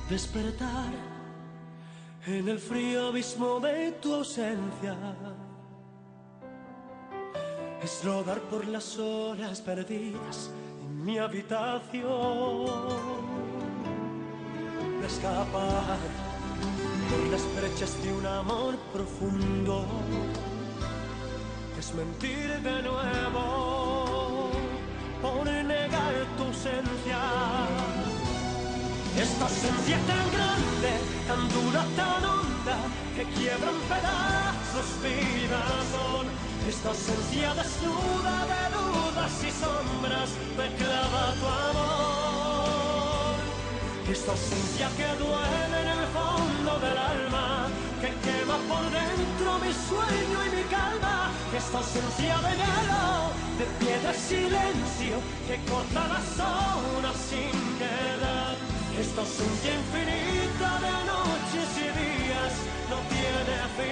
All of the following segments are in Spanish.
Despertar en el frío abismo de tu ausencia, es rodar por las horas perdidas en mi habitación, escapar por las brechas de un amor profundo, es mentir de nuevo por negar tu ausencia. Esta ausencia tan grande, tan dura, tan honda, que quiebra en pedazos mi razón. Esta ausencia desnuda de dudas y sombras me clava tu amor. Esta ausencia que duele en el fondo del alma, que quema por dentro mi sueño y mi calma. Esta ausencia de hielo, de piedra y silencio, que corta las horas sin piedad. Esta ausencia infinita de noches y días no tiene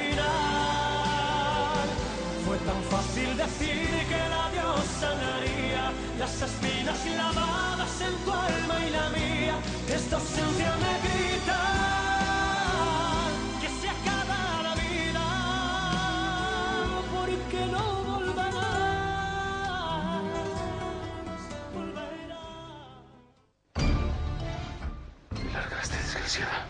final. Fue tan fácil decir que el adiós sanaría las espinas lavadas en tu alma y la mía. Esta ausencia me grita que se acaba la vida, porque no volverás. Largaste, desgraciada.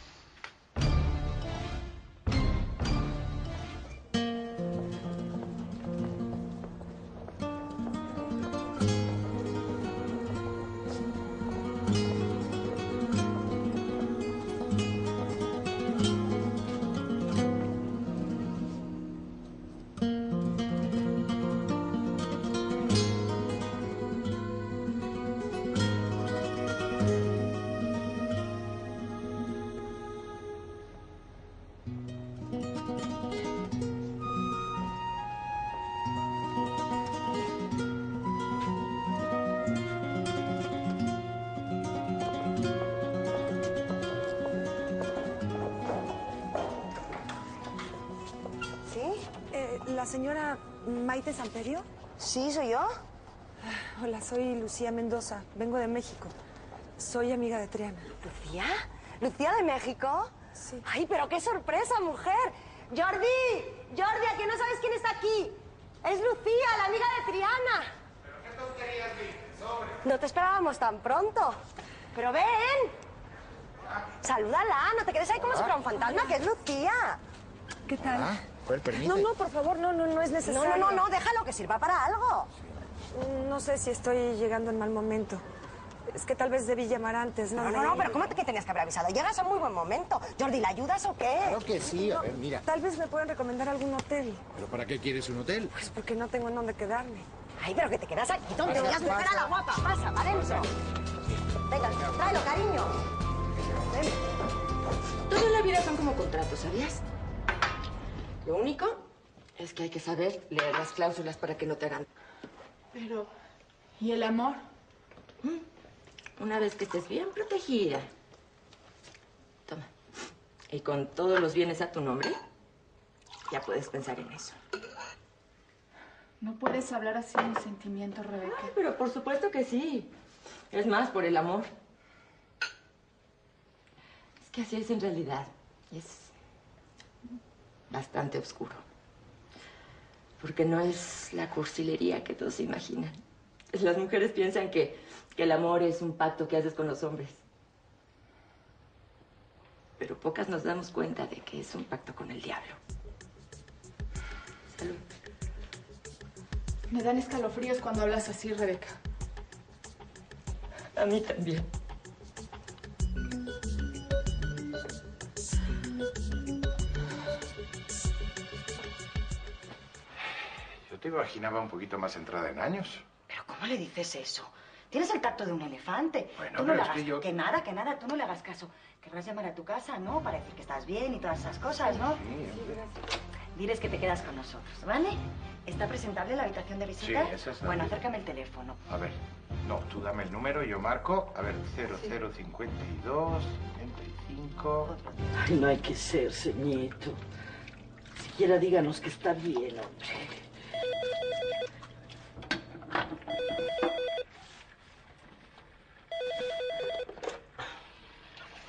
¿La señora Maite Samperio? Sí, ¿soy yo? Hola, soy Lucía Mendoza. Vengo de México. Soy amiga de Triana. ¿Lucía? ¿Lucía de México? Sí. ¡Ay, pero qué sorpresa, mujer! ¡Jordi! ¡Jordi, ¿a que no sabes quién está aquí? Es Lucía, la amiga de Triana. ¿Pero qué tonterías dices, hombre? No te esperábamos tan pronto. ¡Pero ven! Salúdala, no te quedes ahí como si fuera un fantasma, que es Lucía. ¿Qué tal? Pues permite. No, por favor, no es necesario. No, déjalo, que sirva para algo. No sé si estoy llegando en mal momento. Es que tal vez debí llamar antes, ¿no? No, pero ¿cómo que tenías que haber avisado? Llegas a muy buen momento. Jordi, ¿la ayudas o qué? Claro que sí. A ver, mira. Tal vez me puedan recomendar algún hotel. ¿Pero para qué quieres un hotel? Pues porque no tengo en dónde quedarme. Ay, pero que te quedas aquí. ¿Dónde voy a mujer a la guapa? Pasa, Parenzo. Venga, tráelo, cariño. Ven. Toda la vida son como contratos, ¿sabías? Lo único es que hay que saber leer las cláusulas para que no te hagan. Pero, ¿y el amor? Una vez que estés bien protegida. Toma. Y con todos los bienes a tu nombre, ya puedes pensar en eso. No puedes hablar así de mis sentimientos, Rebeca. Ay, pero por supuesto que sí. Es más, por el amor. Es que así es en realidad. Es bastante oscuro. Porque no es la cursilería que todos se imaginan. Las mujeres piensan que el amor es un pacto que haces con los hombres. Pero pocas nos damos cuenta de que es un pacto con el diablo. Salud. Me dan escalofríos cuando hablas así, Rebeca. A mí también. Yo te imaginaba un poquito más entrada en años. ¿Pero cómo le dices eso? Tienes el tacto de un elefante. Bueno, tú no pero le es hagas... que yo... Que nada, tú no le hagas caso. Querrás llamar a tu casa, ¿no? Para decir que estás bien y todas esas cosas, ¿no? Sí, hombre. Diles que te quedas con nosotros, ¿vale? ¿Está presentable la habitación de visita? Sí, esa está Bueno, bien. acércame el teléfono. A ver, no, tú dame el número y yo marco. A ver, 0052 75... Ay, no hay que serse, nieto. Siquiera díganos que está bien, hombre.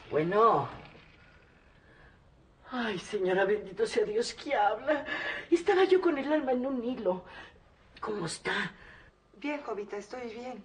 Bueno. Ay, señora, bendito sea Dios que habla. Estaba yo con el alma en un hilo. ¿Cómo está? Bien, Jovita, estoy bien.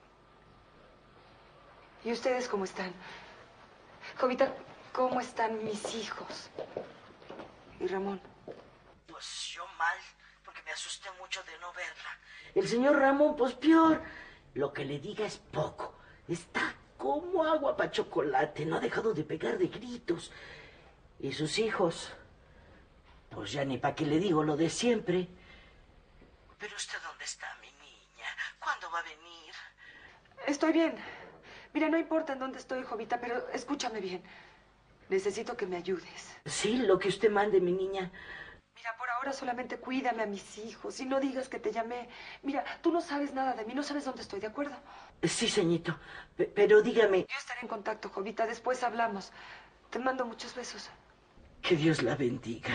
¿Y ustedes cómo están? Jovita, ¿cómo están mis hijos? ¿Y Ramón? Pues yo mal, porque me asusté mucho de no verla. El señor Ramón, pues peor. Lo que le diga es poco. Está como agua para chocolate. No ha dejado de pegar de gritos. ¿Y sus hijos? Pues ya ni para qué le digo lo de siempre. ¿Pero usted dónde está, mi niña? ¿Cuándo va a venir? Estoy bien. Mira, no importa en dónde estoy, Jovita, pero escúchame bien. Necesito que me ayudes. Sí, lo que usted mande, mi niña. Mira, por ahora solamente cuídame a mis hijos y no digas que te llamé. Mira, tú no sabes nada de mí, no sabes dónde estoy, ¿de acuerdo? Sí, señorito. Pero dígame... Yo estaré en contacto, Jovita. Después hablamos. Te mando muchos besos. Que Dios la bendiga.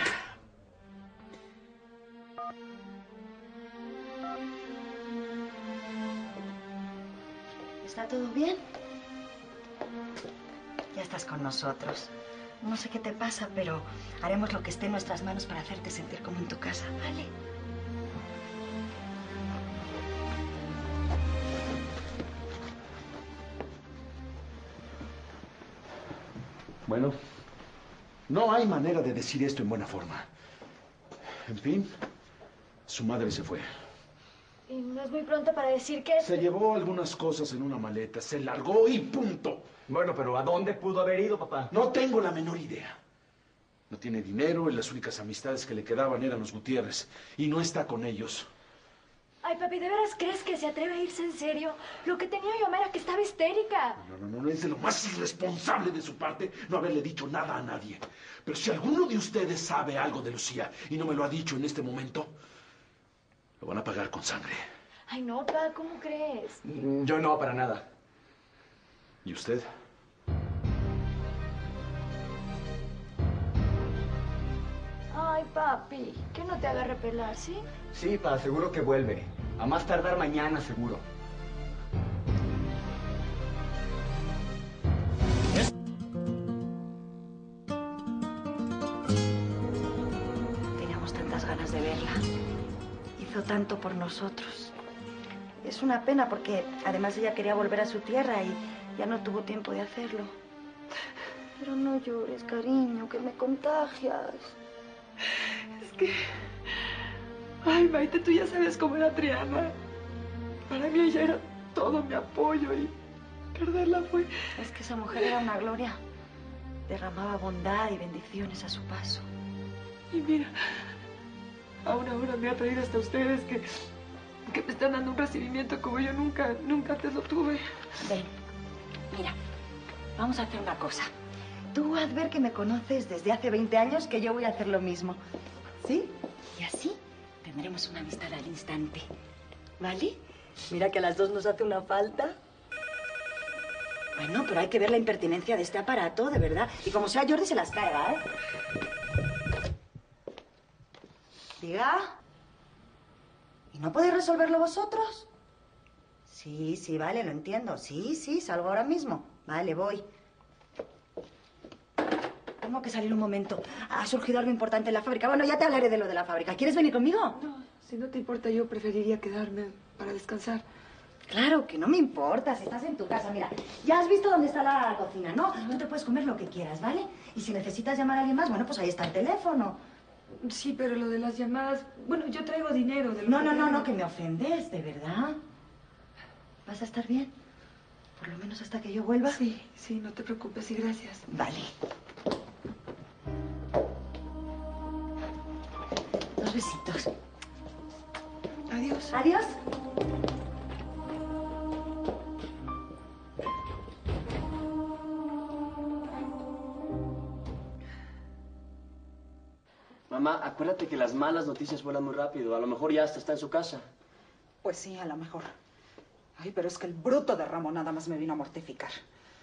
¿Está todo bien? Ya estás con nosotros. No sé qué te pasa, pero haremos lo que esté en nuestras manos para hacerte sentir como en tu casa, ¿vale? Bueno, no hay manera de decir esto en buena forma. En fin, su madre se fue. Y no es muy pronto para decir que... Se llevó algunas cosas en una maleta, se largó y punto. Bueno, pero ¿a dónde pudo haber ido, papá? No tengo la menor idea. No tiene dinero y las únicas amistades que le quedaban eran los Gutiérrez. Y no está con ellos. Ay, papi, ¿de veras crees que se atreve a irse en serio? Lo que tenía mi mamá era que estaba histérica. No, es de lo más irresponsable de su parte no haberle dicho nada a nadie. Pero si alguno de ustedes sabe algo de Lucía y no me lo ha dicho en este momento, lo van a pagar con sangre. Ay, no, pa, ¿cómo crees? Yo no, para nada. ¿Y usted? Ay, papi, que no te haga repelar, ¿sí? Sí, pa, seguro que vuelve. A más tardar mañana, seguro. Teníamos tantas ganas de verla. Hizo tanto por nosotros. Es una pena porque además ella quería volver a su tierra y ya no tuvo tiempo de hacerlo. Pero no llores, cariño, que me contagias. Es que... Ay, Maite, tú ya sabes cómo era Triana. Para mí ella era todo mi apoyo y perderla fue... Es que esa mujer era una gloria. Derramaba bondad y bendiciones a su paso. Y mira, ahora me ha traído hasta ustedes que me están dando un recibimiento como yo nunca antes lo tuve. Ven, mira, vamos a hacer una cosa. Tú haz ver que me conoces desde hace 20 años que yo voy a hacer lo mismo. ¿Sí? Y así tendremos una amistad al instante. ¿Vale? Mira que a las dos nos hace una falta. Bueno, pero hay que ver la impertinencia de este aparato, de verdad. Y como sea, Jordi se las carga, ¿eh? Diga. ¿Y no podéis resolverlo vosotros? Sí, vale, lo entiendo. Sí, salgo ahora mismo. Vale, voy. Tengo que salir un momento. Ha surgido algo importante en la fábrica. Bueno, ya te hablaré de lo de la fábrica. ¿Quieres venir conmigo? No, si no te importa, yo preferiría quedarme para descansar. Claro que no me importa, si estás en tu casa. Mira, ya has visto dónde está la cocina, ¿no? Tú te puedes comer lo que quieras, ¿vale? Y si necesitas llamar a alguien más, bueno, pues ahí está el teléfono. Sí, pero lo de las llamadas... Bueno, yo traigo dinero de lo No, que me ofendes, ¿de verdad? ¿Vas a estar bien? Por lo menos hasta que yo vuelva. Sí, no te preocupes y gracias. Vale. 2 besitos. Adiós. Adiós. Mamá, acuérdate que las malas noticias vuelan muy rápido. A lo mejor ya hasta está en su casa. Pues sí, a lo mejor. Ay, pero es que el bruto de Ramón nada más me vino a mortificar.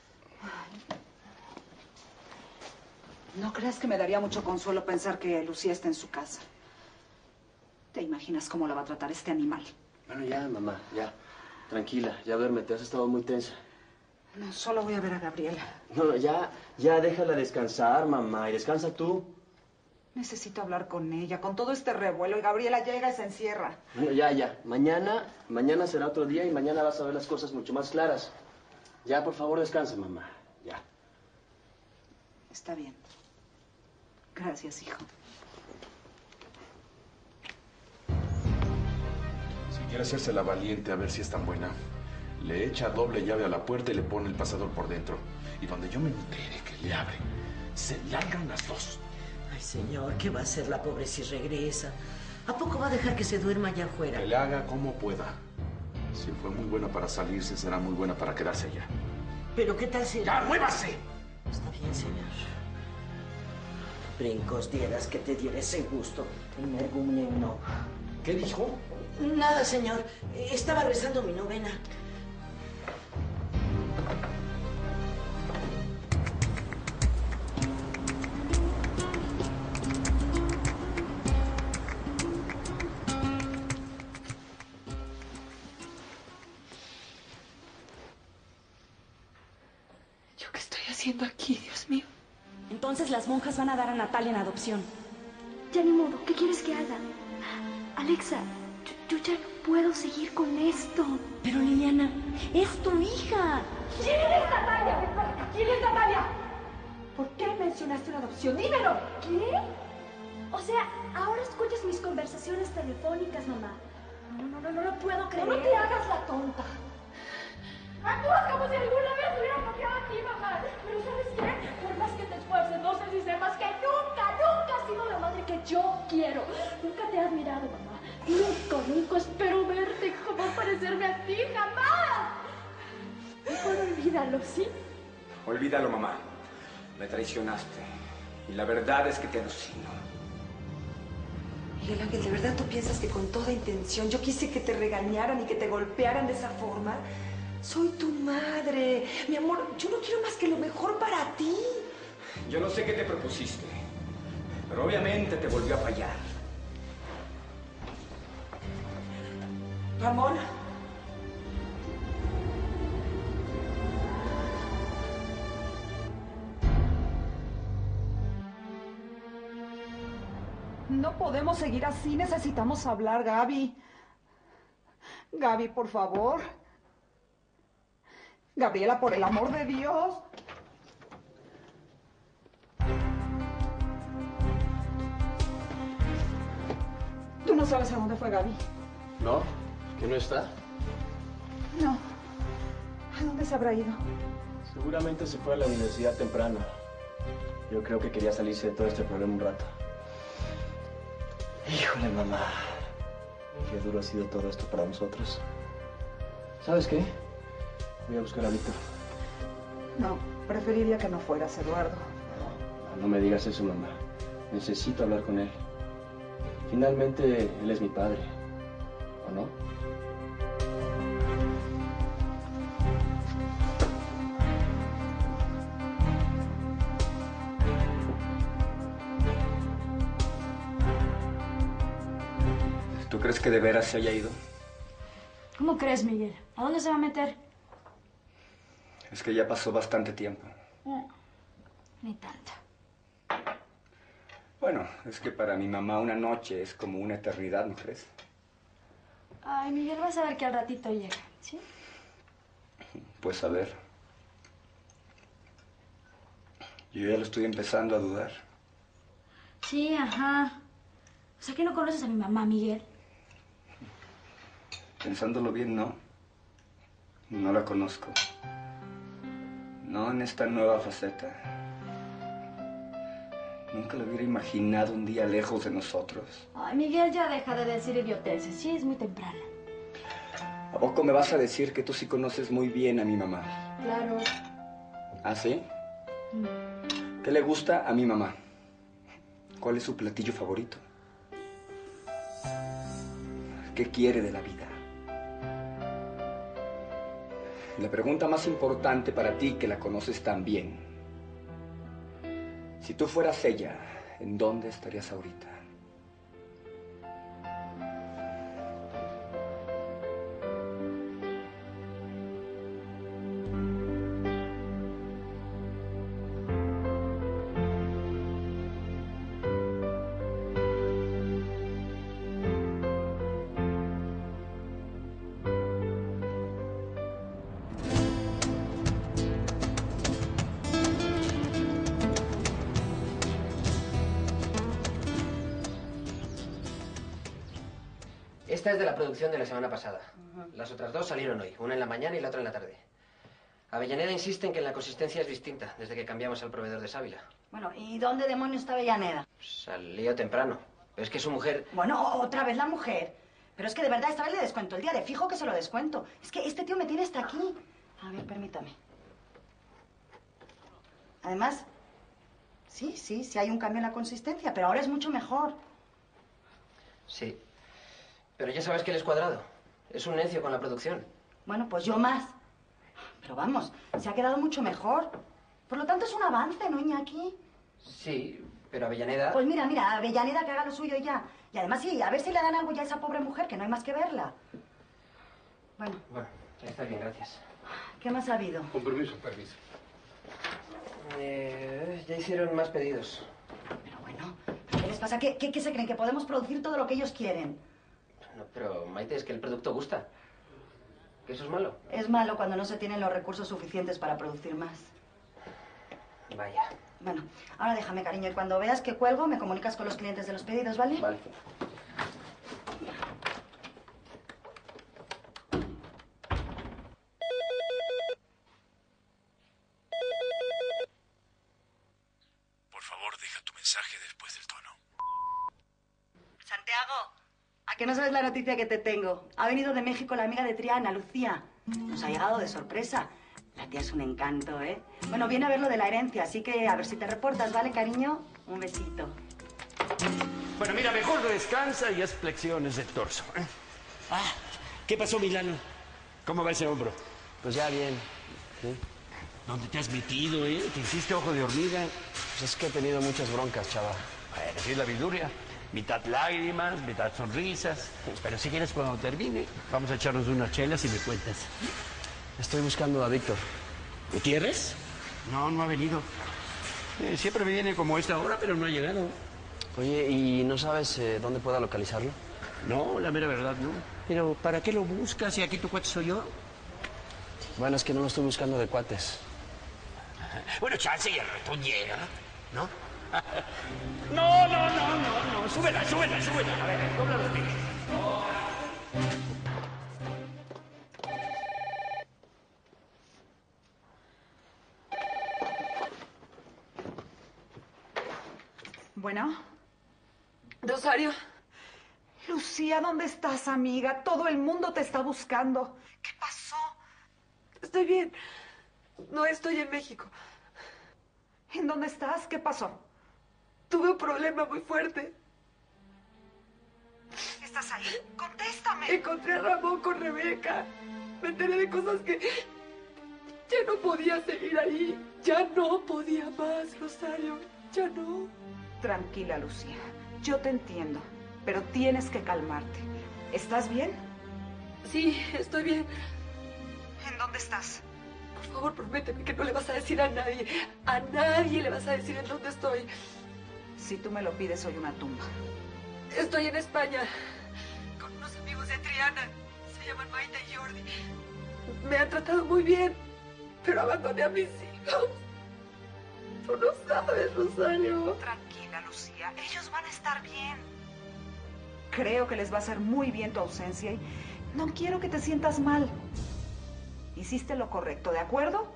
No creas que me daría mucho consuelo pensar que Lucía está en su casa. ¿Te imaginas cómo la va a tratar este animal? Bueno, ya, mamá, ya. Tranquila, ya duérmete. Has estado muy tensa. No, solo voy a ver a Gabriela. No, ya déjala descansar, mamá, y descansa tú. Necesito hablar con ella, con todo este revuelo, y Gabriela llega y se encierra. Bueno, ya. Mañana será otro día y mañana vas a ver las cosas mucho más claras. Ya, por favor, descansa, mamá. Ya. Está bien. Gracias, hijo. Si quiere hacerse la valiente a ver si es tan buena, le echa doble llave a la puerta y le pone el pasador por dentro. Y donde yo me entere que le abre, se largan las dos. Ay, señor, ¿qué va a hacer la pobre si regresa? ¿A poco va a dejar que se duerma allá afuera? Que le haga como pueda. Si fue muy buena para salirse, será muy buena para quedarse allá. ¿Pero qué tal si...? ¡Ya, muévase! Está bien, señor. Brincos dieras que te diera ese gusto. No. ¿Qué dijo? Nada, señor. Estaba rezando mi novena. ¿Yo qué estoy haciendo aquí, Dios mío? Entonces las monjas van a dar a Natalia en adopción. Ya ni modo, ¿qué quieres que haga? Alexa, yo ya no puedo seguir con esto. Pero Liliana, es tu hija. ¿Quién es Natalia? ¿Quién es Natalia? ¿Por qué mencionaste una adopción? ¡Dímelo! ¿Qué? O sea, ahora escuchas mis conversaciones telefónicas, mamá. No lo puedo creer. No te hagas la tonta. Actúas como si alguna vez hubiera confiado en ti, mamá. Pero ¿sabes qué? Por más que te esfuerces, no sé si sepas que nunca has sido la madre que yo quiero. Nunca te he admirado, mamá. Nunca espero verte como parecerme a ti, jamás. Mejor olvídalo, ¿sí? Olvídalo, mamá. Me traicionaste. Y la verdad es que te alucino. Miguel Ángel, ¿de verdad tú piensas que con toda intención yo quise que te regañaran y que te golpearan de esa forma? Soy tu madre. Mi amor, yo no quiero más que lo mejor para ti. Yo no sé qué te propusiste, pero obviamente te volvió a fallar. Ramón. No podemos seguir así, necesitamos hablar, Gaby. Gaby, por favor. Gabriela, por el amor de Dios. ¿Tú no sabes a dónde fue Gaby? ¿No? ¿Que no está? No. ¿A dónde se habrá ido? Seguramente se fue a la universidad temprano. Yo creo que quería salirse de todo este problema un rato. Híjole, mamá. Qué duro ha sido todo esto para nosotros. ¿Sabes qué? Voy a buscar a Víctor. No, preferiría que no fueras, Eduardo. No me digas eso, mamá. Necesito hablar con él. Finalmente, él es mi padre. ¿O no? ¿Tú crees que de veras se haya ido? ¿Cómo crees, Miguel? ¿A dónde se va a meter? Es que ya pasó bastante tiempo. Ni tanto. Bueno, es que para mi mamá una noche es como una eternidad, ¿no crees? Ay, Miguel, vas a ver que al ratito llega, ¿sí? Pues a ver. Yo ya lo estoy empezando a dudar. Sí, ajá. O sea, que no conoces a mi mamá, Miguel. Pensándolo bien, no. No la conozco. No en esta nueva faceta. Nunca lo hubiera imaginado un día lejos de nosotros. Ay, Miguel, ya deja de decir idioteces. Sí, es muy temprano. ¿A poco me vas a decir que tú sí conoces muy bien a mi mamá? Claro. ¿Ah, sí? ¿Qué le gusta a mi mamá? ¿Cuál es su platillo favorito? ¿Qué quiere de la vida? La pregunta más importante para ti, que la conoces tan bien. Si tú fueras ella, ¿en dónde estarías ahorita? Esta es de la producción de la semana pasada. Las otras dos salieron hoy, una en la mañana y la otra en la tarde. Avellaneda insiste en que la consistencia es distinta desde que cambiamos al proveedor de sábila. Bueno, ¿y dónde demonios está Avellaneda? Salió temprano. Pero es que su mujer... Bueno, otra vez la mujer. Pero es que de verdad esta vez le descuento el día, de fijo que se lo descuento. Es que este tío me tiene hasta aquí. A ver, permítame. Además, sí hay un cambio en la consistencia, pero ahora es mucho mejor. Sí. Pero ya sabes que él es cuadrado. Es un necio con la producción. Bueno, pues yo más. Pero vamos, se ha quedado mucho mejor. Por lo tanto, es un avance, ¿no, Iñaki? Sí, pero Avellaneda... Pues mira, Avellaneda que haga lo suyo ya. Y además sí, a ver si le dan algo ya a esa pobre mujer, que no hay más que verla. Bueno. Bueno, ya está bien, gracias. ¿Qué más ha habido? Con permiso. Ya hicieron más pedidos. Pero bueno, ¿qué les pasa? ¿Qué se creen? ¿Que podemos producir todo lo que ellos quieren? No, pero Maite, es que el producto gusta. ¿Que eso es malo? Es malo cuando no se tienen los recursos suficientes para producir más. Vaya. Bueno, ahora déjame, cariño, y cuando veas que cuelgo, me comunicas con los clientes de los pedidos, ¿vale? Vale. Por favor, deja tu mensaje después del tono. Santiago, ¿a qué no sabes la noticia que te tengo? Ha venido de México la amiga de Triana, Lucía. Nos ha llegado de sorpresa. La tía es un encanto, ¿eh? Bueno, viene a ver lo de la herencia, así que a ver si te reportas, ¿vale, cariño? Un besito. Bueno, mira, mejor descansa y haz flexiones de torso. Ah, ¿qué pasó, Milano? ¿Cómo va ese hombro? Pues ya bien. ¿Sí? ¿Dónde te has metido, eh? ¿Te hiciste ojo de hormiga? Pues es que he tenido muchas broncas, chava. Bueno, sí es la viduria. Mitad lágrimas, mitad sonrisas. Pero si quieres, cuando termine, vamos a echarnos unas chelas y me cuentas. Estoy buscando a Víctor. ¿Gutiérrez? No, no ha venido. Siempre me viene como esta hora, pero no ha llegado. Oye, ¿y no sabes dónde pueda localizarlo? No, la mera verdad, no. Pero, ¿para qué lo buscas si aquí tu cuate soy yo? Bueno, es que no lo estoy buscando de cuates. Bueno, chance y el ratón llega, ¿no? No. Súbela. A ver, dobla los pies. Bueno. Rosario. Lucía, ¿dónde estás, amiga? Todo el mundo te está buscando. ¿Qué pasó? Estoy bien. No estoy en México. ¿En dónde estás? ¿Qué pasó? Tuve un problema muy fuerte. ¿Estás ahí? ¡Contéstame! Encontré a Ramón con Rebeca. Me enteré de cosas que... Ya no podía seguir ahí. Ya no podía más, Rosario. Ya no. Tranquila, Lucía. Yo te entiendo. Pero tienes que calmarte. ¿Estás bien? Sí, estoy bien. ¿En dónde estás? Por favor, prométeme que no le vas a decir a nadie. A nadie le vas a decir en dónde estoy. Si tú me lo pides, soy una tumba. Estoy en España. Con unos amigos de Triana. Se llaman Maite y Jordi. Me han tratado muy bien. Pero abandoné a mis hijos. Tú no sabes, Rosario. Tranquila, Lucía. Ellos van a estar bien. Creo que les va a hacer muy bien tu ausencia y no quiero que te sientas mal. Hiciste lo correcto, ¿de acuerdo?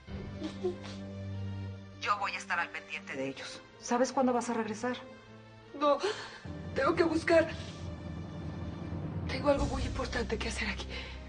Yo voy a estar al pendiente de ellos. ¿Sabes cuándo vas a regresar? No, tengo que buscar. Tengo algo muy importante que hacer aquí.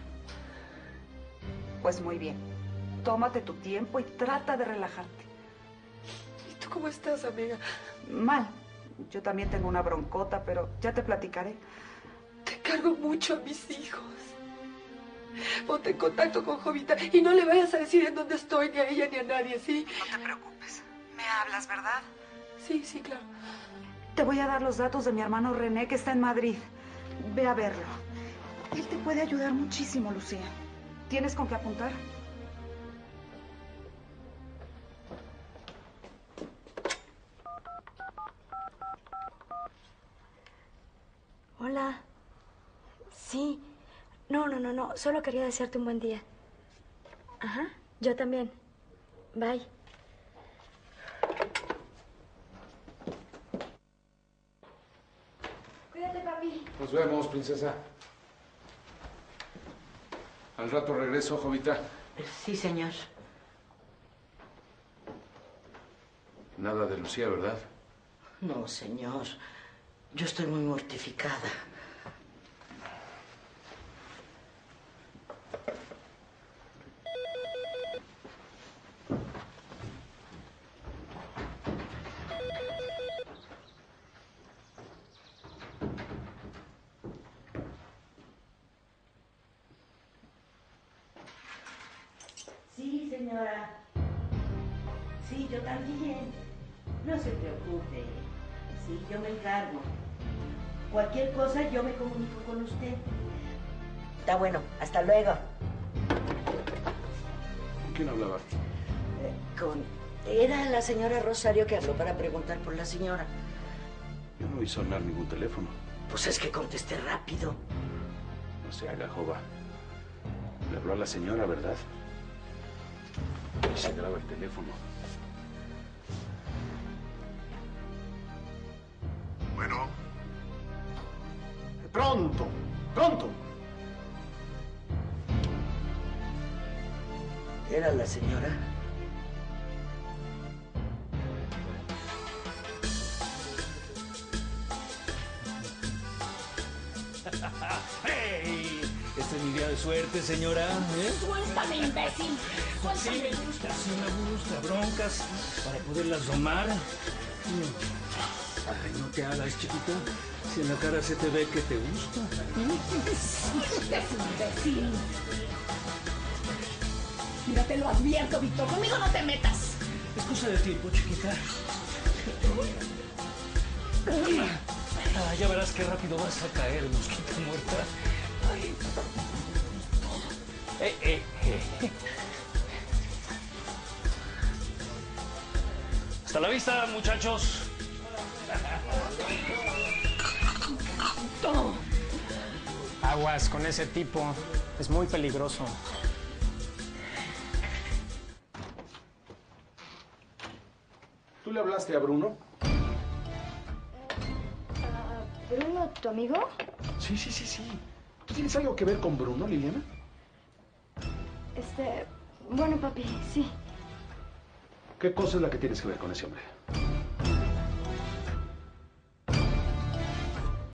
Pues muy bien. Tómate tu tiempo y trata de relajarte. ¿Y tú cómo estás, amiga? Mal. Yo también tengo una broncota, pero ya te platicaré. Te cargo mucho a mis hijos. Ponte en contacto con Jovita y no le vayas a decir en dónde estoy, ni a ella ni a nadie, ¿sí? No te preocupes. Me hablas, ¿verdad? Sí, claro. Te voy a dar los datos de mi hermano René, que está en Madrid. Ve a verlo. Él te puede ayudar muchísimo, Lucía. ¿Tienes con qué apuntar? Hola. Sí. No. Solo quería desearte un buen día. Ajá. Yo también. Bye. Cuídate, papi. Nos vemos, princesa. Al rato regreso, Jovita. Sí, señor. Nada de Lucía, ¿verdad? No, señor. Yo estoy muy mortificada. Sí, señora. Sí, yo también. No se preocupe. Sí, yo me encargo. Cualquier cosa yo me comunico con usted. Está bueno. Hasta luego. ¿Con quién hablaba? Era la señora Rosario que habló para preguntar por la señora. Yo no oí sonar ningún teléfono. Pues es que contesté rápido. No se haga, Jova. Le habló a la señora, ¿verdad? Y se graba el teléfono. Bueno. Pronto, pronto. ¿Era la señora? ¡Hey! Este es mi día de suerte, señora. ¿Eh? Suéltame, imbécil. Sí, me gusta, broncas, para poderlas domar. Ay, no te hagas, chiquita. Si en la cara se te ve que te gusta. Suéltese, imbécil. Mira, te lo advierto, Víctor. Conmigo no te metas. Es cosa de tiempo, chiquita. Ah, ya verás qué rápido vas a caer, mosquita muerta. Ay. Hasta la vista, muchachos. Aguas con ese tipo. Es muy peligroso. ¿Tú le hablaste a Bruno? ¿Bruno, tu amigo? Sí. ¿Tú tienes algo que ver con Bruno, Liliana? Bueno, papi, sí. ¿Qué cosa es la que tienes que ver con ese hombre?